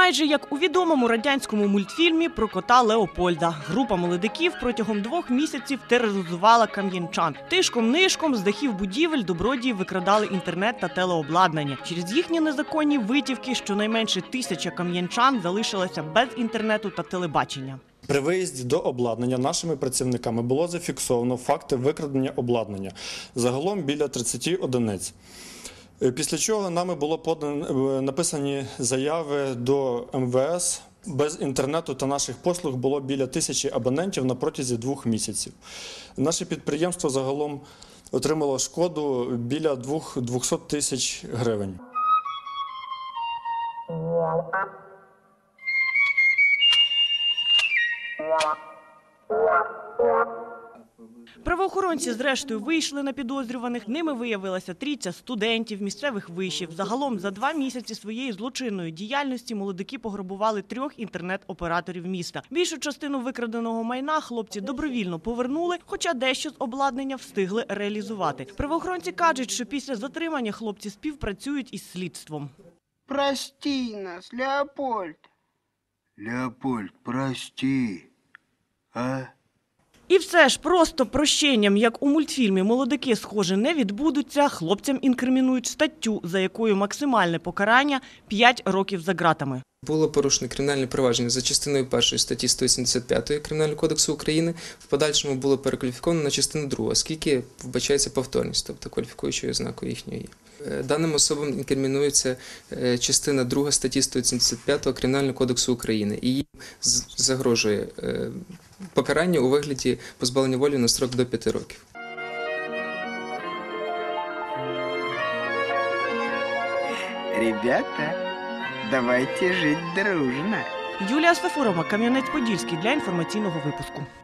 Майже як у відомому радянському мультфільмі про кота Леопольда. Група молодиків протягом 2 місяців тероризувала кам'янчан. Тишком-нишком з дахів будівель добродії викрадали інтернет та телеобладнання. Через їхні незаконні витівки щонайменше 1000 кам'янчан залишилося без інтернету та телебачення. При виїзді до обладнання нашими працівниками було зафіксовано факти викрадення обладнання. Загалом біля 30 одиниць. Після чого нами було написані заяви до МВС. Без інтернету та наших послуг було біля 1000 абонентів на протязі 2 місяців. Наше підприємство загалом отримало шкоду біля 200 тисяч гривень. Правоохоронці зрештою вийшли на підозрюваних. Ними виявилася трійця студентів, місцевих вишів. Загалом за 2 місяці своєї злочинної діяльності молодики пограбували 3 інтернет-операторів міста. Більшу частину викраденого майна хлопці добровільно повернули, хоча дещо з обладнання встигли реалізувати. Правоохоронці кажуть, що після затримання хлопці співпрацюють із слідством. Прости нас, Леопольд. Леопольд, прости. А? І все ж просто прощенням, як у мультфільмі «Молодики», схоже, не відбудуться. Хлопцям інкримінують статтю, за якою максимальне покарання – 5 років за ґратами. Було порушено кримінальне провадження за частиною 1 статті 185 Кримінального кодексу України. В подальшому було перекваліфіковано на частину 2, оскільки вбачається повторність, тобто кваліфікуючою ознакою їхньої є. Даним особам інкримінується частина 2 статті 175 Кримінального кодексу України. І їм загрожує покарання у вигляді позбавлення волі на строк до 5 років. Ребята, давайте жить дружно. Юлія Сафурова, Кам'янець-Подільський для інформаційного випуску.